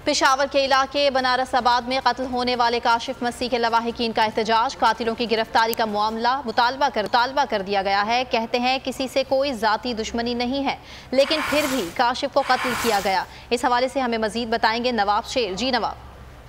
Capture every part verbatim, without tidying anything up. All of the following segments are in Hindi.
पेशावर के इलाके बनारस आबाद में कत्ल होने वाले काशिफ मसीह के लवाहिकीन का एहतजाज। कातिलों की गिरफ्तारी का मामला मुतालबा कर मुतालबा कर दिया गया है। कहते हैं किसी से कोई जाती दुश्मनी नहीं है, लेकिन फिर भी काशिफ को कत्ल किया गया। इस हवाले से हमें मजीद बताएंगे नवाब शेर। जी नवाब।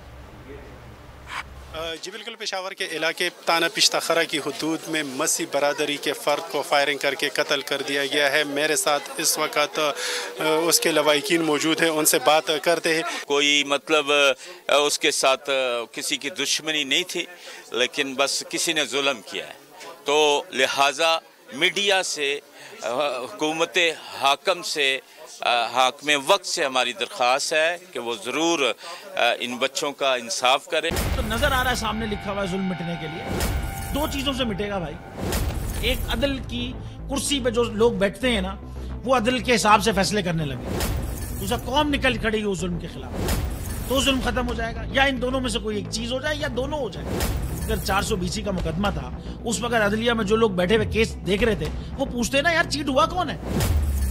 जी बिल्कुल, पेशावर के इलाके ताना पिश्ताखरा की हुदूद में मसीह बरादरी के फ़र्द को फायरिंग करके कत्ल कर दिया गया है। मेरे साथ इस वक्त उसके लवाहिकीन मौजूद हैं, उनसे बात करते हैं। कोई मतलब उसके साथ किसी की दुश्मनी नहीं थी, लेकिन बस किसी ने जुल्म किया है, तो लिहाजा मीडिया से, हुकूमत हाकम से, हाकमे वक्त से हमारी दरख्वास्त है कि वो ज़रूर इन बच्चों का इंसाफ करें। तो नज़र आ रहा है सामने लिखा हुआ है जुल्म मिटने के लिए दो चीज़ों से मिटेगा भाई। एक, अदल की कुर्सी पे जो लोग बैठते हैं ना, वो अदल के हिसाब से फैसले करने लगे। दूसरा, कौम निकल खड़ी उस जुल्म के खिलाफ, तो जुल्म खत्म हो जाएगा। या इन दोनों में से कोई एक चीज़ हो जाए या दोनों हो जाए। अगर चार सौ बीसी का मुकदमा था, उस वक्त अदलिया में जो लोग बैठे हुए केस देख रहे थे, वो पूछते ना यार चीट हुआ कौन है।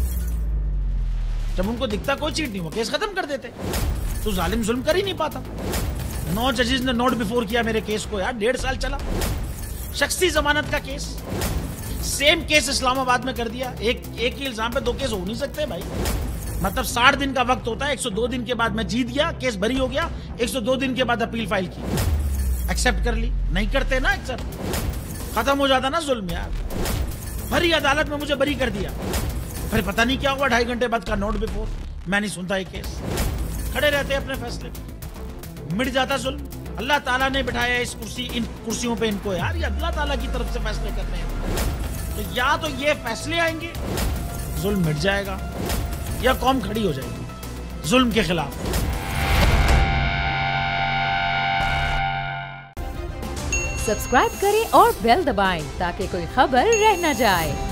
जब उनको दिखता कोई चीट नहीं, वो केस खत्म कर देते। तो जालिम जुल्म कर ही नहीं पाता। नौ जजेस ने नोट बिफोर किया मेरे केस को, यार डेढ़ साल चला। शख्सी जमानत का केस, सेम केस इस्लामाबाद में कर दिया। एक एक ही इल्जाम पे दो केस हो नहीं सकते भाई। मतलब साठ दिन का वक्त होता है, एक सौ दो दिन के बाद मैं जीत गया, केस बरी हो गया, एक सौ दो दिन के बाद अपील फाइल की, एक्सेप्ट कर ली। नहीं करते ना एक्सेप्ट, खत्म हो जाता ना जुल्म यार। भरी अदालत में मुझे बरी कर दिया, फिर पता नहीं क्या हुआ, ढाई घंटे बाद का नोट बिफोर। मैं नहीं सुनता ये केस, खड़े रहते अपने फैसले पे, मिट जाता जुल्म। अल्लाह ताला ने बिठाया इस कुर्सी, इन कुर्सियों पे इनको यार, ये अल्लाह ताला की तरफ से फैसले करने हैं। तो या तो ये फैसले आएंगे, जुल्म मिट जाएगा, या कौम खड़ी हो जाएगी जुल्म के खिलाफ। सब्सक्राइब करें और बेल दबाएं ताकि कोई खबर रह न जाए।